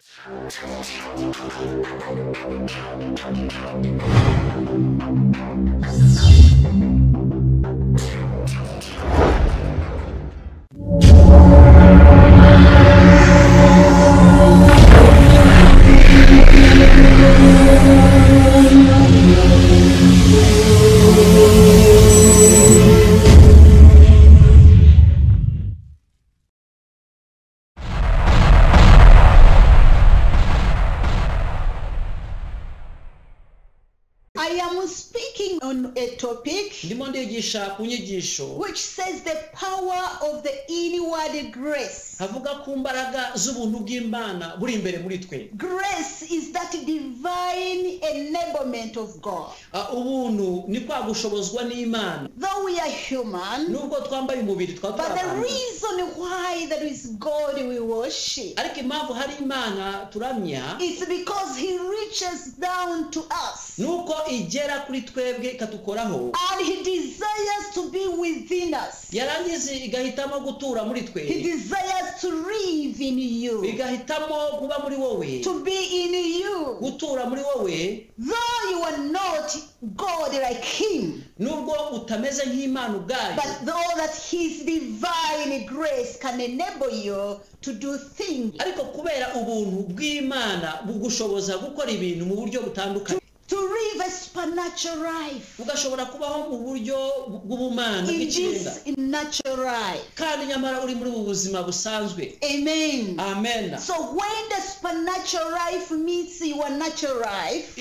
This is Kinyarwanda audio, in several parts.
I am speaking on a topic which says the power of the inward grace. Grace is that divine enablement of God. Though we are human, but the reason why there is God we worship is because He reaches down to us. And He desires to be within us. He desires to live in you, to be in you. Though you are not God like Him, but though that His divine grace can enable you to do things, to live a supernatural life in this natural life. Amen. Amen. So when the supernatural life meets your natural life,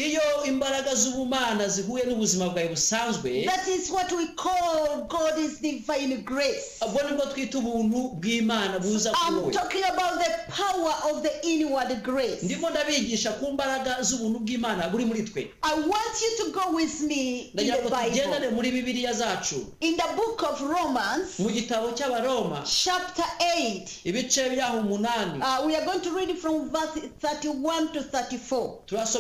that is what we call God's divine grace. I'm talking about the power of the inward grace. I want you to go with me in the Bible. In the book of Romans, chapter 8. We are going to read from verse 31 to 34.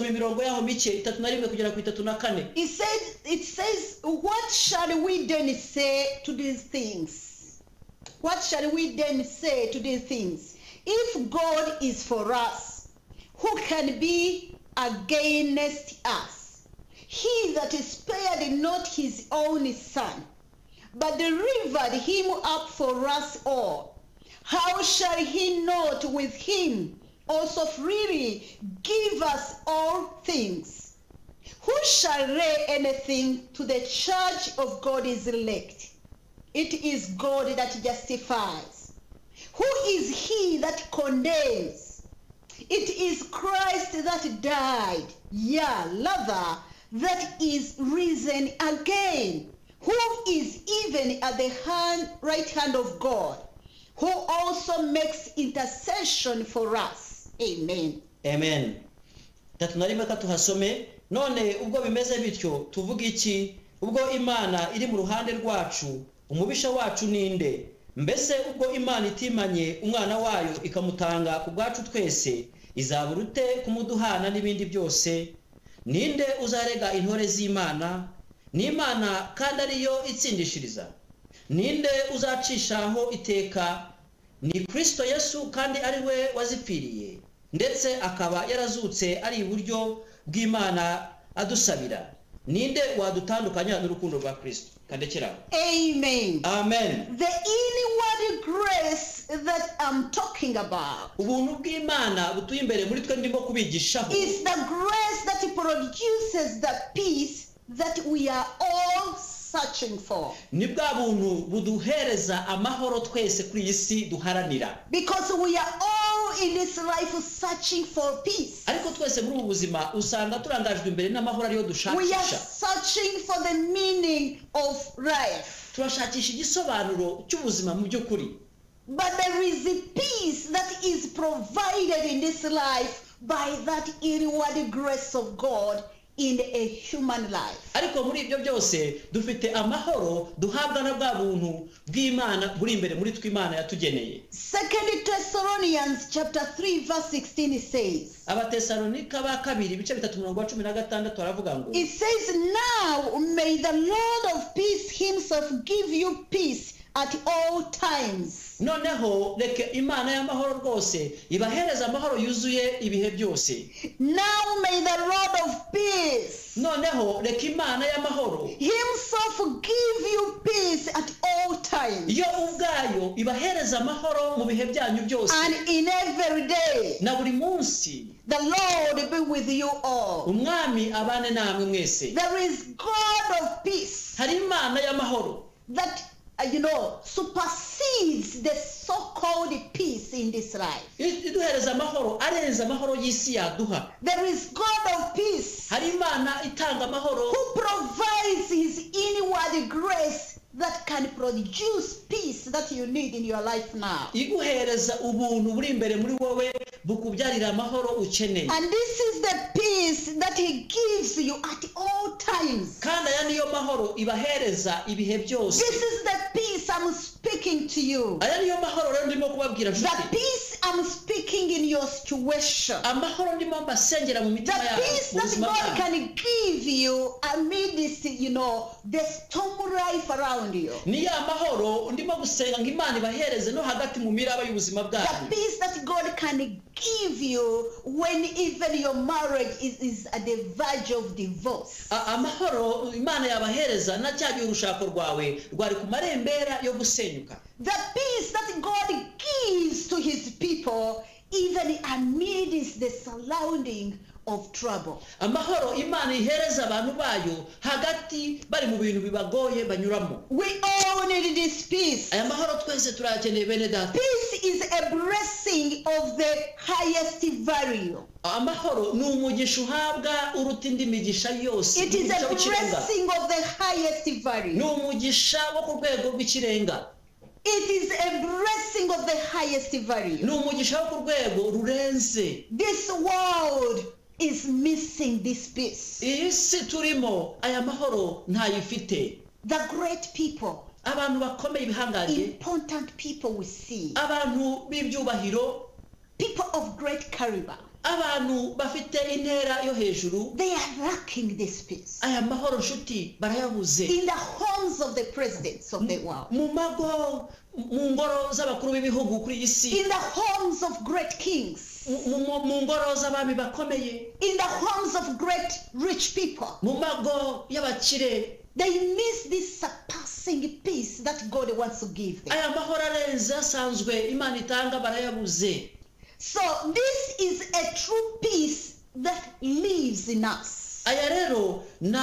It says, what shall we then say to these things? What shall we then say to these things? If God is for us, who can be against us? He that spared not his own son, but delivered him up for us all, how shall he not with him also freely give us all things? Who shall lay anything to the charge of God's elect? It is God that justifies. Who is he that condemns? It is Christ that died, yea, rather, that is risen again, who is even at the right hand of God, who also makes intercession for us. Amen. Amen. None ubwo bimeze bityo tuvuga iki? Ubwo Imana iri mu ruhande rwacu, umubisha wacu ninde? Mbese ubwo Imana itimanye umwana wayo ikamutanga ku bwacu twese, izaburute kumuduhana n'ibindi byose? Ninde uzarega intore z'Imana? Ni Imana kandi ariyo itsindishiriza. Ninde uzacishaho iteka? Ni Kristo Yesu kandi ari we wazipfiriye, ndetse akaba yarazutse ari iburyo bw'Imana adusabira. Ninde wadutandukanya n'urukundo rwa Kristo? Amen. Amen. The inward grace that I'm talking about is the grace that produces the peace that we are all searching for. Because we are all in this life searching for peace. We are searching for the meaning of life. But there is a peace that is provided in this life by that inward grace of God in a human life. Ariko muri ibyo byose dufite amahoro duhabwa na bwa buntu bw'Imana buri imbere muri tw'Imana yatugeneye. 2 Thessalonians chapter 3 verse 16 says. Abatesalonika ba kabiri bice 3:16 aravuga ngo. It says, now may the Lord of peace himself give you peace at all times. noneho reka imana y'amahoro rwose ibahereza amahoro yuzuye ibihe byose. Now may the Lord of peace noneho reka imana y'amahoro himself give you peace at all times yo ubwayo ibahereza amahoro mu bihe byanyu byose and in every day. na buri munsi. The Lord be with you all. umwami abane namwe mwese. There is God of peace hari imana y'amahoro that supersedes the so-called peace in this life. iduhereza amahoro arenze amahoro y'isi yaduha. There is God of peace hari imana itanga amahoro who provides his inward grace that can produce peace that you need in your life now. iguhereza ubuntu buri imbere muri wowe bukubyarira amahoro ukeneye. And this is the peace that he gives you at all times. kandi aya niyo mahoro ibahereza ibihe byose. This is the peace I'm speaking to you. aya niyo mahoro rero ndimo kubabwira The nshuti. peace I'm speaking in your situation. amahoro ndimo mbasengera mu The mitima yawe peace mu that buzima God bwawe. can give you amid this, the storm life around you. ni ya mahoro ndimo gusenga ngo imana ibahereze no hagati mu miraba y'ubuzima The bwanyu. peace that God can give you when even your marriage is at the verge of divorce. amahoro imana yabahereza na cya gihe urushako rwawe rwari ku marembera yo gusenyuka. The peace that God gives to his people even amidst the surrounding of trouble. amahoro imana ihereza abantu bayo hagati bari mu bintu bibagoye banyuramo. We all need this peace. aya mahoro twese turayakeneye bene data. Peace is a blessing of the highest value. amahoro ni umugisha uhabwa uruta indi migisha yose. It is umugisha a w'ikirenga. blessing of the highest ni value. umugisha wo ku rwego rw'ikirenga. It is a blessing of the highest ni value. umugisha wo ku rwego rurenze. This world is missing this peace. iyi si turimo aya mahoro ntayifite. The great people, abantu bakomeye ibihangange, important people we see, abantu b'ibyubahiro, people of great caliber, abantu bafite intera yo hejuru, they are lacking this peace. aya mahoro nshuti barayabuze. In the homes of the presidents of the world, mu mago mu ngoro z'abakuru b'ibihugu kuri iyi si, in the homes of great kings, mu ngoro z'abami bakomeye, in the homes of great rich people, mu mago y'abakire, they miss this surpassing peace that God wants to give them. aya mahoro arenze asanzwe imana itanga barayabuze. So this is a true peace that lives in us. aya rero ni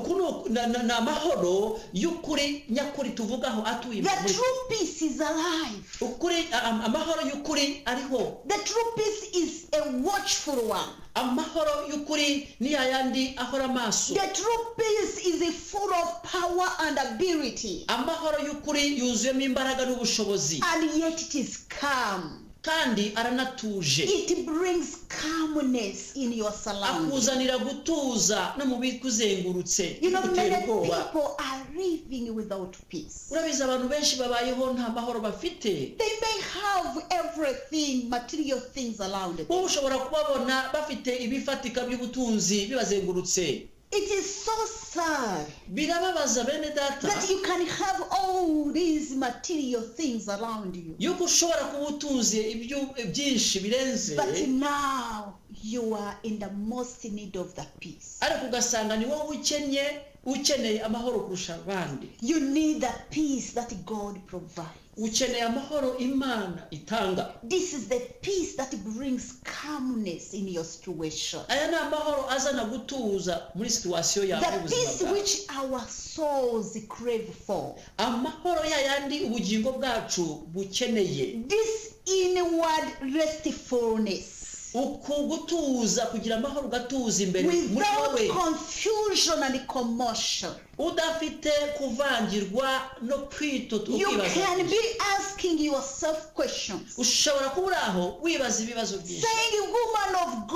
amahoro y'ukuri nyakuri tuvugaho atuye The muri true peace is alive. ukuri. amahoro y'ukuri ariho. The true peace is a watchful one. amahoro y'ukuri ni yayandi ahora amaso. The true peace is full of power and ability, amahoro y'ukuri yuzuyemo imbaraga n'ubushobozi, and yet it is calm. kandi aranatuje. It brings calmness in your surroundings. akuzanira gutuza no mu bikuzengurutse. You know, gutera many ubwoba. people are living without peace. urabizi abantu benshi babayeho nta mahoro bafite. They may have everything, material things around them. wowe ushobora kubabona bafite ibifatika by'ubutunzi bibazengurutse. It is so sad birababaza bene data that you can have all these material things around you, yuko ushobora kuba utunze byinshi birenze, but now you are in the most need of the peace. ariko ugasanga ni wowe ukeneye amahoro kurusha abandi. You need the peace that God provides. ukeneye amahoro imana itanga. This is the peace that brings calmness in your situation. aya ni amahoro azana gutuza muri situwasiyo yawe The y'ubuzima peace bwawe. which our souls crave for. amahoro yayandi ubugingo bwacu bukeneye. This inward restfulness. uku gutuza, kugira amahoro ugatuza imbere muri Without wowe, confusion and commotion. udafite kuvangirwa no kwitoto You ukibaza. can be asking yourself questions. ushobora kuba uri aho wibaza ibibazo byinshi. Saying, woman of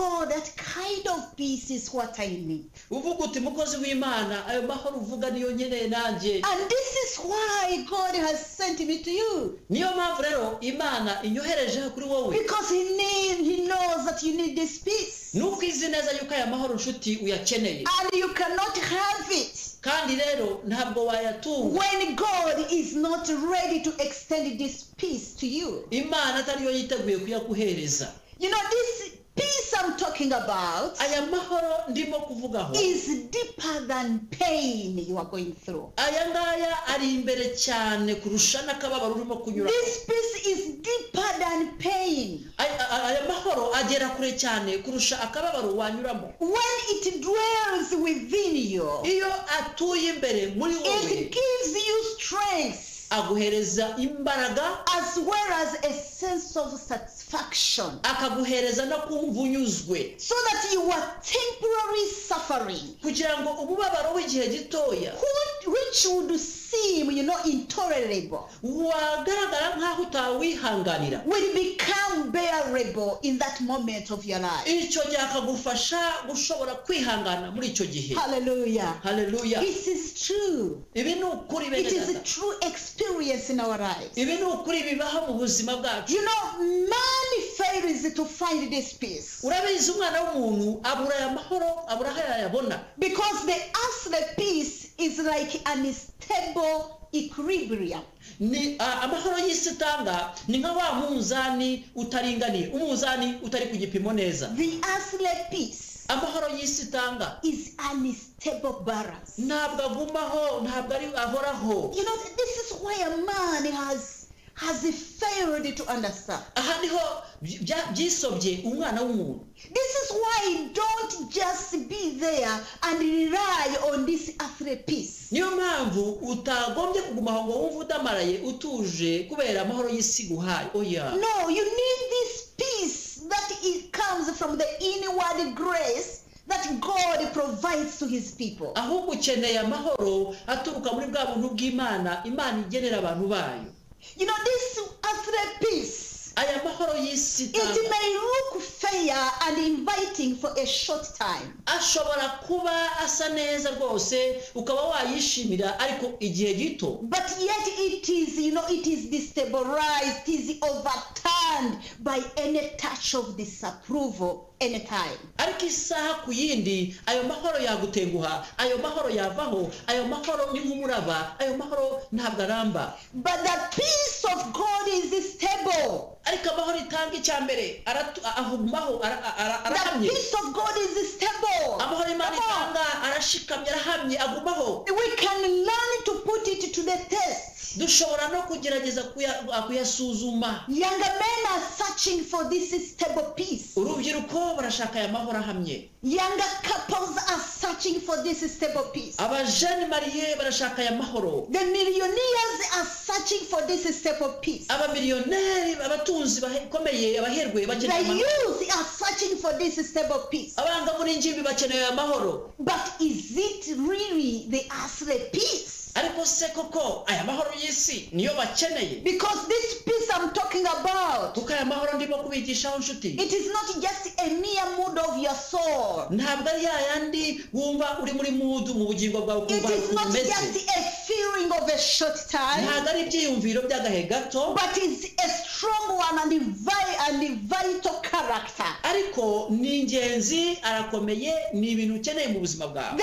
Lord, that kind of peace is what I need. uvuga uti mukozi w'Imana ayo mahoro uvuga niyo nkeneye nanjye. And this is why God has sent me to you. Niyo mpamvu rero Imana inyohereje kuri wowe. Because he knows that you need this peace. Nuko izi neza yuko aya mahoro nshuti uyakeneye. And you cannot have it Kandi rero ntabwo wayatunga when God is not ready to extend this peace to you. Imana atariyo yiteguye kuyaguhereza. You know, this peace I'm talking about Aya mahoro ndimo kuvugaho is deeper than pain you are going through. aya ngaya ari imbere cyane kurusha n'akababaro urimo kunyura. This peace is deeper than pain. Aya mahoro agera kure cyane kurusha akababaro wanyuramo. When it dwells within you, Iyo atuye imbere muri wowe it gives you strength aguhereza imbaraga as well as a sense of satisfaction, akaguhereza no kumva unyuzwe so that you are temporarily suffering, kugira ngo umubabaro w'igihe gitoya which would seem, intolerable, wagaragara nk'aho utawihanganira will become bearable in that moment of your life. icyo gihe akagufasha gushobora kwihangana muri icyo gihe. Hallelujah. Haleluya. This is true. Ibi ni ukuri It bene is a data. true experience in our lives. Ibi ni ukuri bibaho mu buzima bwacu. Man fails to find this peace Urabizi umwana w'umuntu abura aya mahoro, abura aho yayabona, because the earthly peace is like unstable equilibrium. ni amahoro y'isi itanga ni nka wa munzani utaringaniye, umuzani utari ku gipimo neza. The earthly peace Amahoro y'isi itanga is unstable balance. ntabwo agumaho, ntabwo ari ahoraho. This is why a man has failed to understand. Aha niho byisobye umwana w'umuntu. This is why don't just be there and rely on this earthly peace. Niyo mpamvu utagombye kugumaho ngo wumve udamaraye utuje kubera amahoro y'isi guhaye. Oya. No, you need this peace that it comes from the inward grace that God provides to his people. Ahubwo ukeneye amahoro aturuka muri bwa buntu bw'Imana, Imana igenera abantu bayo. This earthly peace, Aya mahoro y'isi it itanga may look fair and inviting for a short time, ashobora kuba asa neza rwose ukaba wayishimira, ariko igihe gito. but yet it is destabilized, it is overturned by any touch of disapproval anytime. Ariko isaha ku yindi ayo mahoro yagutenguha, ayo mahoro yavaho, ayo mahoro ni nk'umuraba, ayo mahoro ntabwo aramba. But the peace of God is stable. Ariko amahoro itanga icya mbere ahumaho, The arahamye. peace of God is stable. Amahoro Imana Come on. itanga arashikamye, arahamye, agumaho. We can learn to put it to the test. Dushobora no kugerageza kuyasuzuma. Younger men are searching for this stable peace. Urubyiruko barashaka aya mahoro ahamye. Younger couples are searching for this stable peace. Abajene mariye barashaka aya mahoro. The millionaires are searching for this stable peace. Abamiliyoneri, abatunzi bakomeye, abaherwe The bakeneye amahoro. youth are searching for this stable peace. Abangavu n'ingimbi bakeneye amahoro. But is it really the earthly peace? Ariko se koko aya mahoro y'isi niyo bakeneye? Because this peace I'm talking about, Kuko aya mahoro ndimo kubigishaho nshuti, it is not just a mere mood of your soul. ntabwo ari yayandi wumva uri muri mudu mu bugingo bwawe It ukumva is not umeze. just a feeling of a short time, Ntabwo ari ibyiyumviro by'agahe gato, but it's a strong one and vital character. ariko ni ingenzi, arakomeye, ni ibintu ukeneye mu buzima bwawe.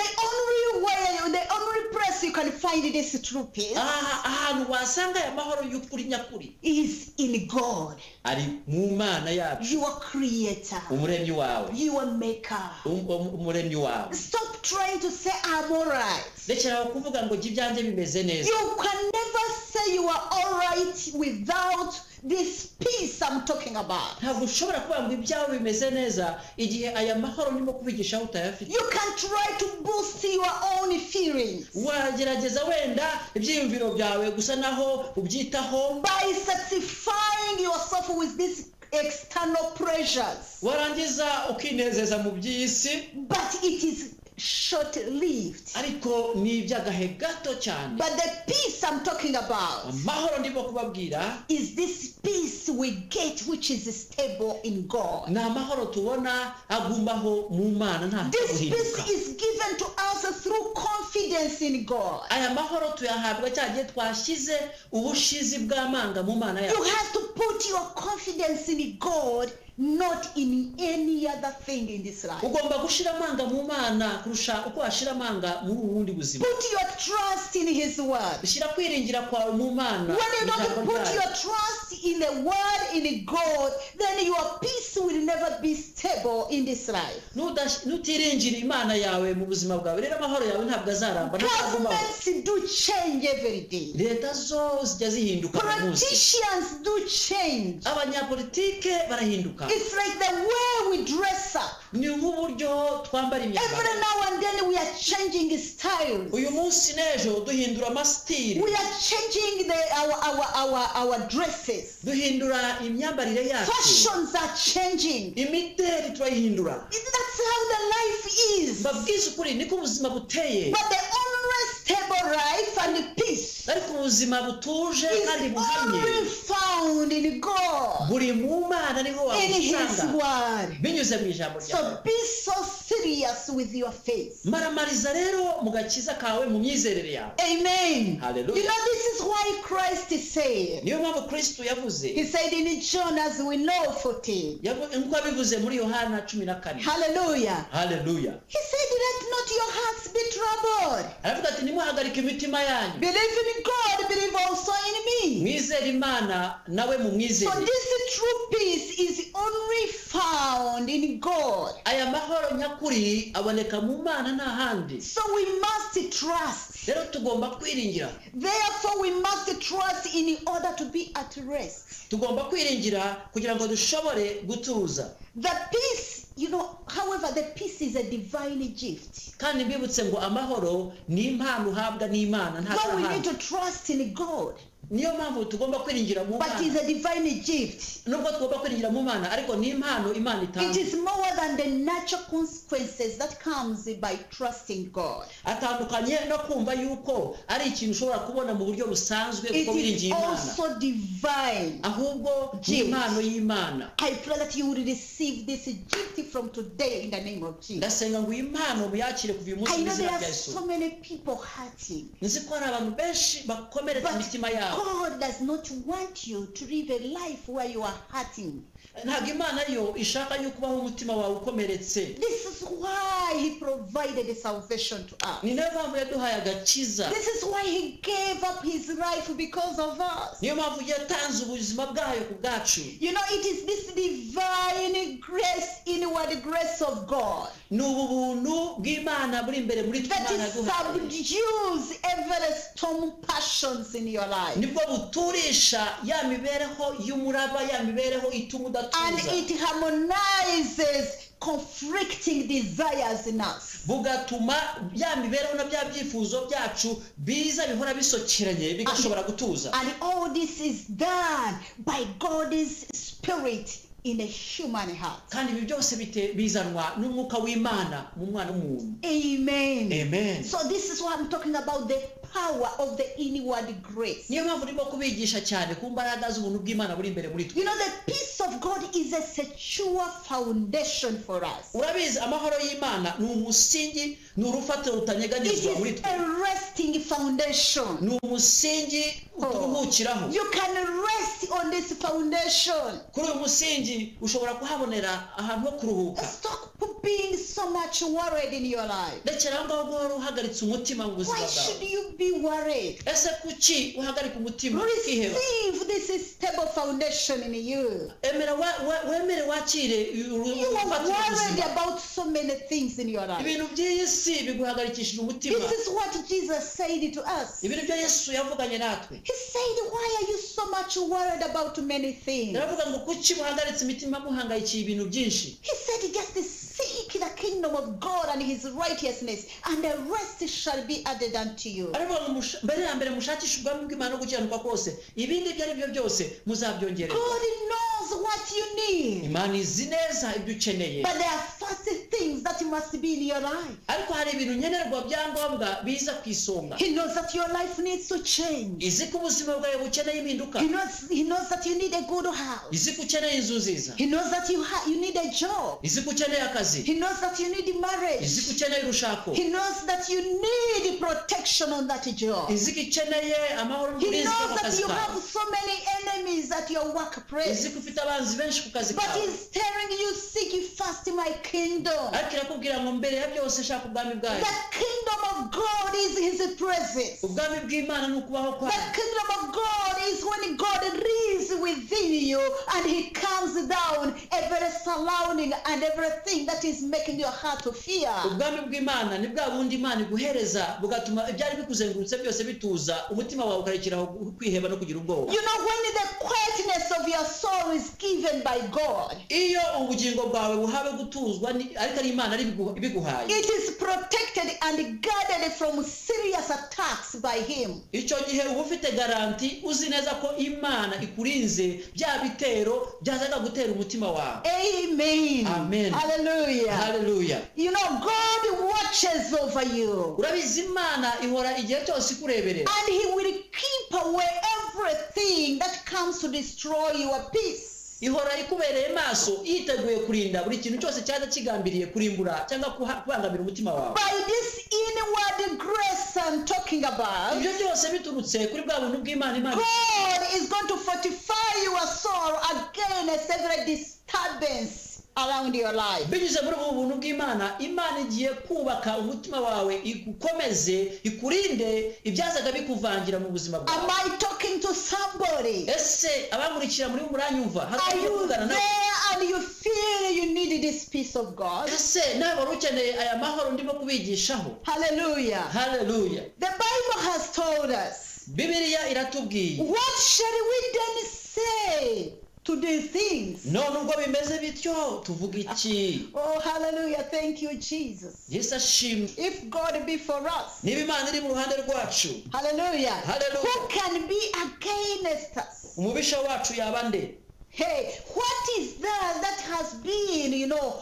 The only place you can find this true peace Ahantu wasanga aya mahoro y'ukuri nyakuri is in God, ari mu Mana yacu, your creator, umuremyi wawe, your maker. umuremyi wawe. Stop trying to say I'm all right. Rekera kuvuga ngo jya ibyanjye bimeze neza. You can never say you are all right without this peace I'm talking about. Ntabwo ushobora kuvuga ngo ibyawe bimeze neza igihe aya mahoro ndimo kubigishaho utayafite. You can try to boost your own feelings Wagerageza wenda ibyiyumviro byawe gusa naho ubyitaho, by satisfying yourself with these external pressures. warangiza ukinezeza mu by'isi, But it is short-lived. ariko ni iby'agahe gato cyane. But the peace I'm talking about amahoro ndimo kubabwira is this peace we get which is stable in God. ni amahoro tubona agumbaho mu Mana nta This guhinduka. peace is given to us through confidence in God. aya mahoro tuyahabwa cyagiye twashyize ubushizi bw'amanga mu Mana You yacu. have to put your confidence in God, not in any other thing in this life. ugomba gushira amanga mu Mana kurusha uko washira amanga mu bundi buzima. Put your trust in His word. ushyira kwiringira kwawe mu Mana. When you don't put your trust in the word, in God, then your peace will never be stable in this life. nutiringira Imana yawe mu buzima bwawe rero amahoro yawe ntabwo azaramba. Governments do change every day. leta zo zijya zihinduka buri munsi. Politicians do change. abanyapolitike barahinduka. It's like the way we dress up. ni nk'uburyo twambara Every imyambaro. now and then we are changing styles. uyu munsi n'ejo duhindura amasitiri. We are changing our dresses. duhindura imyambarire yacu. Fashions are changing. imideri turayihindura. That's how the life is. mbabwiza ukuri niko ubuzima buteye. But the only stable life and peace ariko ubuzima butuje kandi is buhamye only found in God, buri mu Mana niho in His wabusanga word. binyuze mu ijambo ryawe. So be so serious with your faith. maramariza rero mu gakiza kawe mu myizerere yawe. Amen. Hallelujah. You know, this is why Christ said, niyo mpamvu Kristo yavuze He said in John, as we know, 14. nk'uko yabivuze muri Yohana 14. Hallelujah. haleluya. He said, let not your hearts be troubled. aravuga ati nimuhagarike imitima yanyu. Believe in God, believe also in me. mwizere Imana nawe mu So mwizere. this true peace is only found in God. aya mahoro nyakuri aboneka mu Mana nta handi. So we must trust. rero tugomba kwiringira. Therefore, we must trust in order to be at rest. tugomba kwiringira kugira ngo dushobore gutuza. The peace, you know, however, the peace is a divine gift. kandi mbibutse ngo amahoro ni impano uhabwa n'Imana nta So we need handi. to trust in God. niyo mpamvu tugomba kwiringira mu But it's Mana. a divine gift. nubwo tugomba kwiringira mu Mana ariko ni impano Imana It itanga. is more than the natural consequences that comes by trusting God. atandukanye no kumva yuko ari ikintu ushobora kubona mu buryo busanzwe It kuko is wiringiye Imana. also divine. ahubwo ni impano y'Imana. I pray that you will receive this gift from today in the name of Jesus. ndasenga ngo iyi mpano muyakire kuva uyu munsi I mu know there izina are rya Yesu. so many people hurting. nzi ko hari abantu benshi bakomeretse But imitima yabo. God does not want you to live a life where you are hurting. ntabwo Imana yo ishaka yuko ubaho umutima wawe ukomeretse. This is why He provided the salvation to us. ni nayo mpamvu yaduhaye agakiza. This is why He gave up His life because of us. niyo mpamvu yatanze ubuzima bwayo ku bwacu. You know, it is this divine grace, inward grace of God, ni ubu buntu bw'Imana buri imbere muri twe that Imana is yaduhaye. subdues every storm passions in your life. nibwo buturisha ya mibereho y'umuraba, ya mibereho ituma And udatuza. it harmonizes conflicting desires in us. bugatuma ya mibereho na bya byifuzo byacu biza bihora bisokeranye bigashobora gutuza. And all this is done by God's Spirit in a human heart. kandi ibi byose bizanwa n'umwuka w'Imana mu mwana w'umuntu. Amen. Amen. So this is what I'm talking about, the power of the inward grace. niyo mpamvu ndimo kubigisha cyane ku mbaraga z'ubuntu bw'Imana buri imbere muri twe. You know, the peace of God is a secure foundation for us. urabizi amahoro y'Imana ni umusingi, ni urufatiro It rutanyeganyezwa muri is twe. a resting foundation. ni umusingi turuhukiraho. You can rest on this foundation. kuri uyu musingi ushobora kuhabonera ahantu ho kuruhuka. Stop being so much worried in your life. rekera aho ngaho guhora uhagaritse umutima mu buzima Why bwawe. should you be worried? ese kuki uhagarika umutima ukiheba? Receive this stable foundation in you. wemere wakire You are urufatiro worried rw'ubuzima. about so many things in your life. ibintu by'iyi si biguhagarikishije umutima. This is what Jesus said to us. ibintu byo Yesu yavuganye natwe. He said, why are you so much worried about many things? aravuga ngo kuki muhagaritse imitima muhangayikiye ibintu byinshi. He said, just seek the kingdom of God and His righteousness, and the rest shall be added unto you. aravuga ngo mbere ya mbere mushakishe ubwami bw'Imana no gukiranuka kose, ibindi ibyo ari byo byose muzabyongererwa. God knows what you need. Imana izi neza ibyo ukeneye. But there are first things that must be in your life. ariko hari ibintu nkenerwa bya ngombwa biza ku isonga. He knows that your life needs to change. Izi ko ubuzima bwawe bukeneye impinduka. He knows that you need a good house. Izi ko ukeneye inzu nziza. He knows that you need a job. Izi ko ukeneye akazi. He knows that you need marriage. Izi ko ukeneye urushako. He knows that you need protection on that job. Izi ko ukeneye amahoro He n'uburinzi knows mu that kazi you kawe. have so many enemies at your workplace. Izi ko ufite abanzi benshi ku kazi But kawe. he's telling you, seek ye first my kingdom. ariko irakubwira ngo mbere ya byose shaka ubwami bwayo. The kingdom of God is his presence. ubwami bw'Imana ni ukubaho The kwayo. kingdom of God is when God lives within you and he comes down every surrounding and everything that is making your heart to fear. ubwami bw'Imana ni bwa bundi Imana iguhereza bugatuma ibyari bikuzengurutse byose bituza, umutima wawe ukarekeraho kwiheba no kugira ubwoba. You know, when the quietness of your soul is given by God, iyo ubugingo bwawe buhawe gutuzwa ariko ari Imana ibiguhaye, it is protected and guarded from serious attacks by him. icyo gihe uba ufite garanti, uzi neza ko Imana ikurinze bya bitero byazaga gutera umutima wawe. Amen. Amen. Hallelujah. Hallelujah. You know, God watches over you. urabizi Imana ihora igihe cyose ikureberera, And he will keep away everything that comes to destroy your peace. ihora ikubereye maso, yiteguye kurinda buri kintu cyose cyaza kigambiriye kurimbura cyangwa kubangamira umutima wawe. By this inward grace I'm talking about, ibyo byose biturutse kuri bwa buntu bw'Imana. God is going to fortify your soul against every disturbance around your life. binyuze muri ubu buntu bw'Imana, Imana igiye kubaka umutima wawe, igukomeze, ikurinde ibyazaga bikuvangira mu buzima Am bwawe. I talking to somebody? ese abankurikira muri muranyumva? Are you there and you feel you need this peace of God? ese nawe wari ukeneye aya mahoro ndimo kubigishaho? Hallelujah. Hallelujah. The Bible has told us, Bibiliya iratubwiye, what shall we then say to these things? none ubwo bimeze bityo tuvuga iki? Oh, hallelujah. Thank you, Jesus. Yesu ashimwe. If God be for us, niba Imana iri mu ruhande rwacu, hallelujah, Hallelujah. who can be against us? umubisha wacu yaba nde? Hey, what is that has been,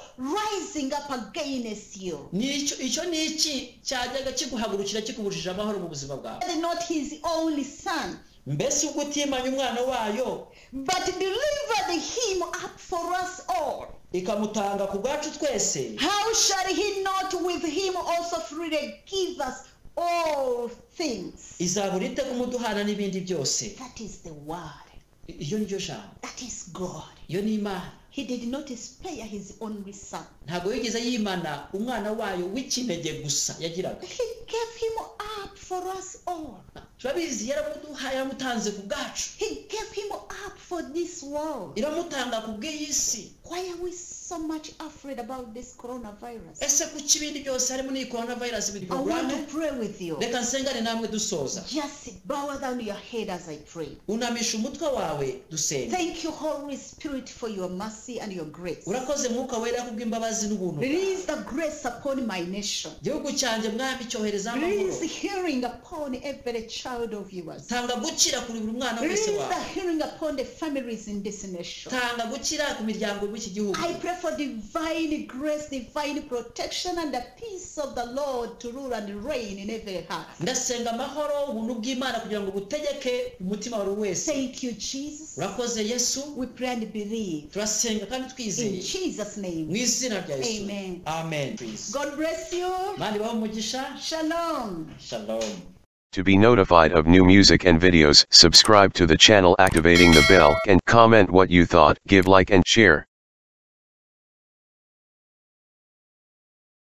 rising up against you? icyo ni iki cyajyaga kiguhagurukira kikubujije amahoro mu buzima bwawe? Not his only son, mbese ubwo utimanye umwana wayo but delivered him up for us all. ikamutanga ku bwacu twese, How shall he not with him also freely give us all things? izabura ite kumuduhana n'ibindi byose? That is the word. iyo ni ryo jambo, That is God. iyo ni Imana. He did not spare his only son. ntabwo yigeze yimana umwana wayo w'ikinege gusa yagiraga. He gave him up for us all. turabizi yaramuduhaye, yaramutanze ku bwacu, He gave him up for this world. iramutanga ku bw'iyi si. Why are we so much afraid about this coronavirus? ese kuki ibindi byose harimo n'iyi coronavirus I want biduhurane? to pray with you. reka nsengane namwe dusoza. Just bow down your head as I pray. unamisha umutwe wawe dusenga. Thank you, Holy Spirit, for your mercy and your grace. urakoze mwuka wera kubw'imbabazi n'ubuntu bwawe. Release the grace upon my nation. gihugu cyanjye mwami cyohereza amahoro. Release healing upon every child of yours. tanga gukira kuri buri mwana wese Release wawe. the healing upon the families in this nation. tanga gukira ku miryango y'iki gihugu. I pray for divine grace, divine protection, and the peace of the Lord to rule and reign in every heart. ndasenga amahoro, ubuntu bw'Imana kugira ngo butegeke umutima wa buri wese. Thank you, Jesus. urakoze Yesu. We pray and believe. turasenga kandi In twizeye Jesus' name. mu izina rya Yesu. Amen. Amen. Please. God bless you. Mani baho umugisha. Shalom. Shalom. To be notified of new music and videos, subscribe to the channel activating the bell and comment what you thought, give like and share.